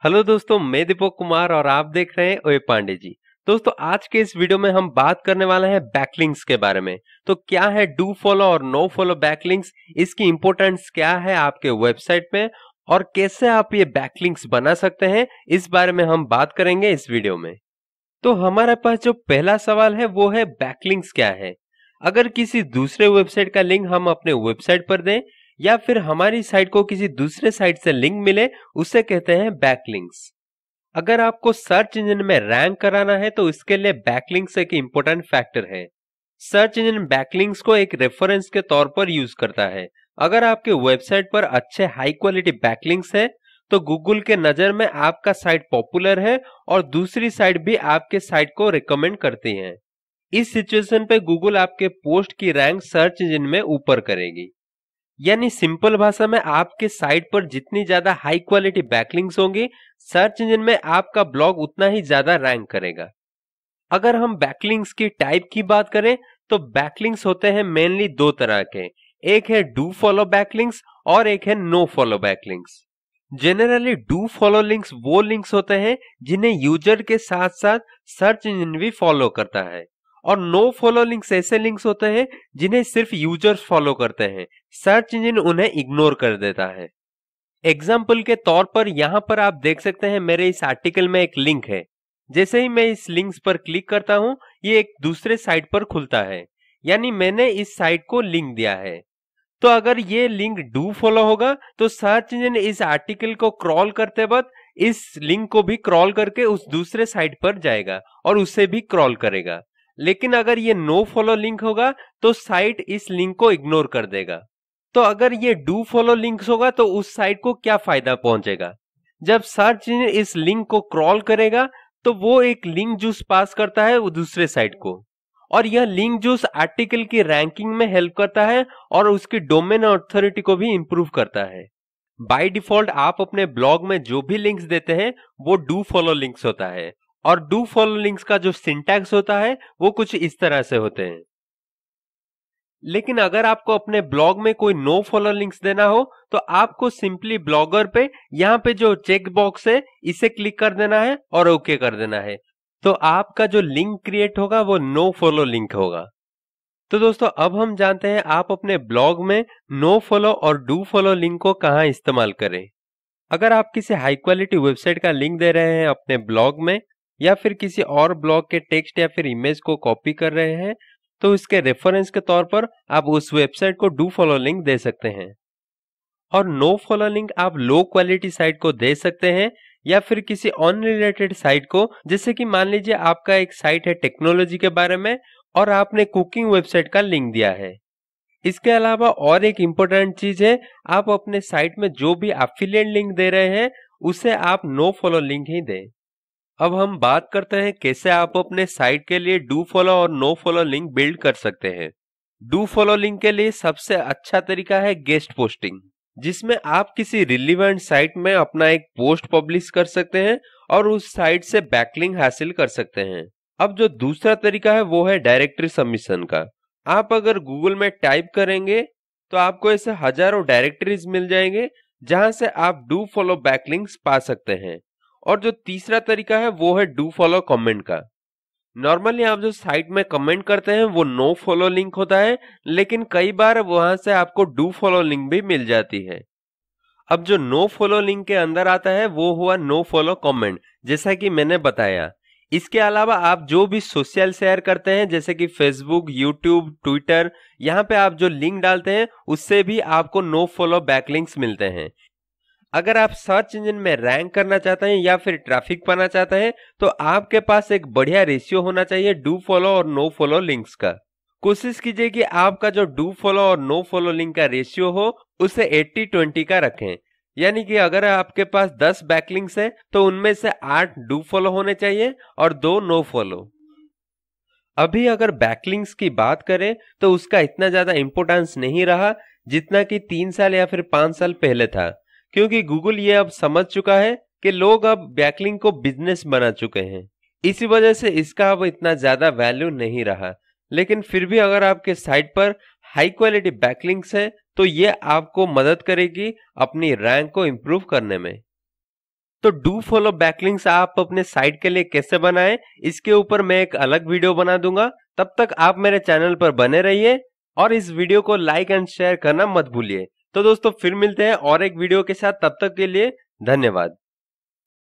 Hello दोस्तों, मैं दीपक कुमार और आप देख रहे हैं ओए पांडे जी। दोस्तों, आज के इस वीडियो में हम बात करने वाले हैं बैकलिंक्स के बारे में। तो क्या है डू फॉलो और नो फॉलो बैकलिंक्स, इसकी इंपॉर्टेंस क्या है आपके वेबसाइट में और कैसे आप ये बैकलिंक्स बना सकते हैं, इस बारे में हम बात करेंगे इस वीडियो में। तो हमारे पास जो पहला सवाल है वो है बैकलिंक्स क्या है। अगर किसी दूसरे वेबसाइट का लिंक हम अपने वेबसाइट पर दें या फिर हमारी साइट को किसी दूसरे साइट से लिंक मिले, उसे कहते हैं बैकलिंक्स। अगर आपको सर्च इंजन में रैंक कराना है तो इसके लिए बैकलिंक्स एक इंपॉर्टेंट फैक्टर है। सर्च इंजन बैकलिंक्स को एक रेफरेंस के तौर पर यूज करता है। अगर आपके वेबसाइट पर अच्छे हाई क्वालिटी बैकलिंक्स है तो गूगल के नजर में आपका साइट पॉपुलर है और दूसरी साइट भी आपके साइट को रिकमेंड करती है। इस सिचुएशन पे गूगल आपके पोस्ट की रैंक सर्च इंजन में ऊपर करेगी। यानी सिंपल भाषा में आपके साइट पर जितनी ज्यादा हाई क्वालिटी बैकलिंक्स होंगी, सर्च इंजन में आपका ब्लॉग उतना ही ज्यादा रैंक करेगा। अगर हम बैकलिंक्स की टाइप की बात करें तो बैकलिंक्स होते हैं मेनली दो तरह के। एक है डू फॉलो बैकलिंक्स और एक है no follow backlinks. Generally do follow links वो लिंक्स होते हैं जिन्हें यूजर के साथ साथ सर्च इंजन भी फॉलो करता है, और नो फॉलो लिंक्स ऐसे लिंक्स होते हैं जिन्हें सिर्फ यूजर्स फॉलो करते हैं, सर्च इंजन उन्हें इग्नोर कर देता है। एग्जाम्पल के तौर पर यहाँ पर आप देख सकते हैं मेरे इस आर्टिकल में एक लिंक है। जैसे ही मैं इस लिंक्स पर क्लिक करता हूँ, ये एक दूसरे साइट पर खुलता है, यानी मैंने इस साइट को लिंक दिया है। तो अगर ये लिंक डू फॉलो होगा तो सर्च इंजन इस आर्टिकल को क्रॉल करते वक्त इस लिंक को भी क्रॉल करके उस दूसरे साइट पर जाएगा और उसे भी क्रॉल करेगा। लेकिन अगर ये नो फॉलो लिंक होगा तो साइट इस लिंक को इग्नोर कर देगा। तो अगर ये डू फॉलो लिंक्स होगा तो उस साइट को क्या फायदा पहुंचेगा? जब सर्च इंजन इस लिंक को क्रॉल करेगा तो वो एक लिंक जूस पास करता है वो दूसरे साइट को, और यह लिंक जूस आर्टिकल की रैंकिंग में हेल्प करता है और उसकी डोमेन अथॉरिटी को भी इंप्रूव करता है। बाय डिफॉल्ट आप अपने ब्लॉग में जो भी लिंक्स देते हैं वो डू फॉलो लिंक्स होता है, और डू फॉलो लिंक्स का जो सिंटैक्स होता है वो कुछ इस तरह से होते हैं। लेकिन अगर आपको अपने ब्लॉग में कोई नो फॉलो लिंक्स देना हो तो आपको सिंपली ब्लॉगर पे यहाँ पे जो चेक बॉक्स है इसे क्लिक कर देना है और ओके कर देना है। तो आपका जो लिंक क्रिएट होगा वो नो फॉलो लिंक होगा। तो दोस्तों, अब हम जानते हैं आप अपने ब्लॉग में नो फॉलो और डू फॉलो लिंक को कहाँ इस्तेमाल करें। अगर आप किसी हाई क्वालिटी वेबसाइट का लिंक दे रहे हैं अपने ब्लॉग में, या फिर किसी और ब्लॉग के टेक्स्ट या फिर इमेज को कॉपी कर रहे हैं, तो इसके रेफरेंस के तौर पर आप उस वेबसाइट को डू फॉलो लिंक दे सकते हैं। और नो फॉलो लिंक आप लो क्वालिटी साइट को दे सकते हैं या फिर किसी अनरिलेटेड साइट को। जैसे कि मान लीजिए आपका एक साइट है टेक्नोलॉजी के बारे में और आपने कुकिंग वेबसाइट का लिंक दिया है। इसके अलावा और एक इम्पोर्टेंट चीज है, आप अपने साइट में जो भी एफिलिएट लिंक दे रहे हैं उसे आप नो फॉलो लिंक ही दें। अब हम बात करते हैं कैसे आप अपने साइट के लिए डू फॉलो और नो फॉलो लिंक बिल्ड कर सकते हैं। डू फॉलो लिंक के लिए सबसे अच्छा तरीका है गेस्ट पोस्टिंग, जिसमें आप किसी रिलेवेंट साइट में अपना एक पोस्ट पब्लिश कर सकते हैं और उस साइट से बैकलिंक हासिल कर सकते हैं। अब जो दूसरा तरीका है वो है डायरेक्टरी सबमिशन का। आप अगर गूगल में टाइप करेंगे तो आपको ऐसे हजारों डायरेक्टरीज मिल जाएंगे जहां से आप डू फॉलो बैकलिंक्स पा सकते हैं। और जो तीसरा तरीका है वो है डू फॉलो कमेंट का। नॉर्मली आप जो साइट में कमेंट करते हैं वो नो फॉलो लिंक होता है, लेकिन कई बार वहां से आपको डू फॉलो लिंक भी मिल जाती है। अब जो नो फॉलो लिंक के अंदर आता है वो हुआ नो फॉलो कमेंट, जैसा कि मैंने बताया। इसके अलावा आप जो भी सोशल शेयर करते हैं जैसे कि फेसबुक, यूट्यूब, ट्विटर, यहाँ पे आप जो लिंक डालते हैं उससे भी आपको नो फॉलो बैकलिंक्स मिलते हैं। अगर आप सर्च इंजन में रैंक करना चाहते हैं या फिर ट्रैफिक पाना चाहते हैं तो आपके पास एक बढ़िया रेशियो होना चाहिए डू फॉलो और नो फॉलो लिंक्स का। कोशिश कीजिए कि आपका जो डू फॉलो और नो फॉलो लिंक का रेशियो हो उसे 80-20 का रखें। यानी कि अगर आपके पास 10 बैकलिंक्स है तो उनमें से 8 डू फॉलो होने चाहिए और 2 नो फॉलो। अभी अगर बैकलिंक्स की बात करें तो उसका इतना ज्यादा इंपोर्टेंस नहीं रहा जितना कि 3 साल या फिर 5 साल पहले था, क्योंकि गूगल ये अब समझ चुका है कि लोग अब बैकलिंक को बिजनेस बना चुके हैं। इसी वजह से इसका अब इतना ज्यादा वैल्यू नहीं रहा। लेकिन फिर भी अगर आपके साइट पर हाई क्वालिटी बैकलिंक्स है तो ये आपको मदद करेगी अपनी रैंक को इंप्रूव करने में। तो डू फॉलो बैकलिंक्स आप अपने साइट के लिए कैसे बनाएं, इसके ऊपर मैं एक अलग वीडियो बना दूंगा। तब तक आप मेरे चैनल पर बने रहिए और इस वीडियो को लाइक एंड शेयर करना मत भूलिए। तो दोस्तों फिर मिलते हैं और एक वीडियो के साथ, तब तक के लिए धन्यवाद।